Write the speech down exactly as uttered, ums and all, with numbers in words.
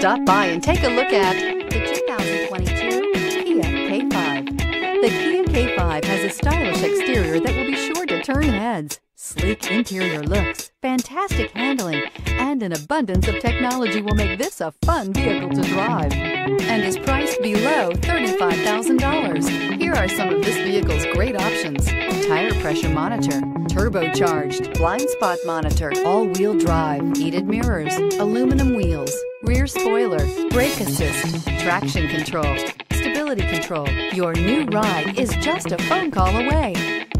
Stop by and take a look at the two thousand twenty-two Kia K five. The Kia K five has a stylish exterior that will be sure to turn heads. Sleek interior looks, fantastic handling, and an abundance of technology will make this a fun vehicle to drive, and is priced below thirty-five thousand dollars. Here are some of this vehicle's great options: tire pressure monitor, turbocharged, blind spot monitor, all-wheel drive, heated mirrors, aluminum wheels, rear spoiler, brake assist, traction control, stability control. Your new ride is just a phone call away.